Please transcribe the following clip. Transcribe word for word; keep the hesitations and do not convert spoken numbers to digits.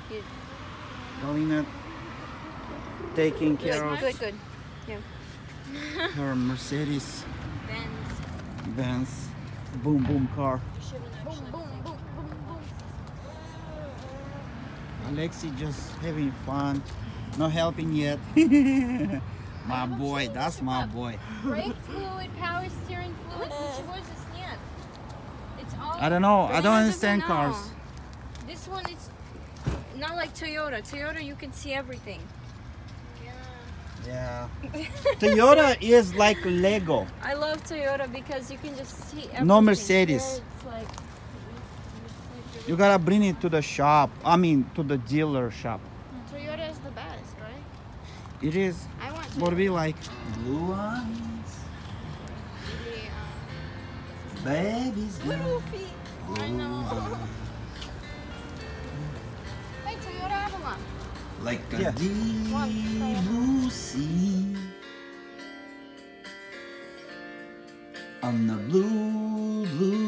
You, Galina taking care good, of good, good. Yeah. her Mercedes Benz. Benz boom boom car. Boom, boom, boom, boom, boom. Alexey just having fun, not helping yet. My boy, that's my boy. Brake fluid, power steering fluid, ничего здесь нет. It's all. I don't know, I don't Yeah, understand no. cars. This one is not like Toyota. Toyota, you can see everything. Yeah. Toyota is like Lego. I love Toyota because you can just see everything. No Mercedes. Here it's like, You gotta bring it to the shop. I mean, to the dealer shop. Toyota is the best, right? It is. I want What Toyota. we like? Blue eyes, baby's gone. little feet. I know. Hey, Toyota Avalon. Like a Yeah. deep blue sea on the blue, blue